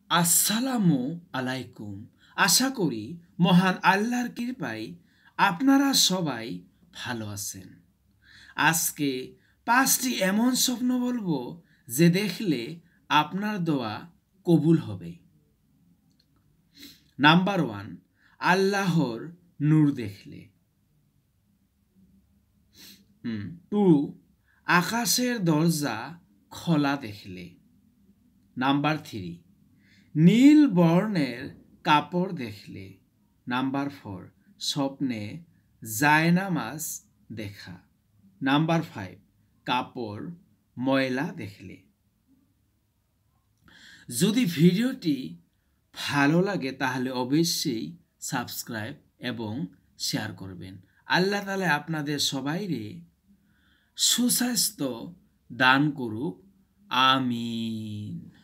আসসালামু আলাইকুম। আশা করি মহান আল্লাহর কৃপায় আপনারা সবাই ভালো আছেন। আজকে 5টি এমন স্বপ্ন বলবো যে দেখলে আপনার দোয়া কবুল হবে। নাম্বার 1, আল্লাহর নূর দেখলে। 2, আকাশের দরজা খোলা দেখলে। নাম্বার 3, নীল বর্ণের কাপড় দেখলে। নাম্বার 4, স্বপ্নে জায়নামাজ দেখা। নাম্বার 5, কাপড় ময়লা দেখলে। যদি ভিডিওটি ভালো লাগে তাহলে অবশ্যই সাবস্ক্রাইব এবং শেয়ার করবেন। আল্লাহ তাআলা আপনাদের সবাইরে সুস্বাস্থ্য দান করুক। আমিন।